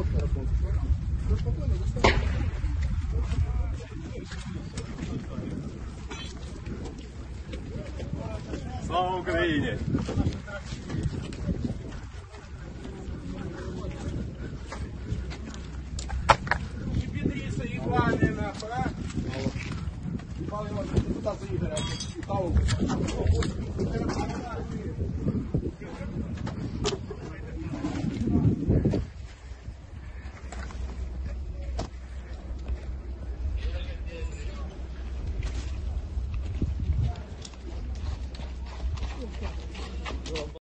Слава Україні! І підріса, і пане, нахуй, а? Пане, депутат Ігоря, і Павло.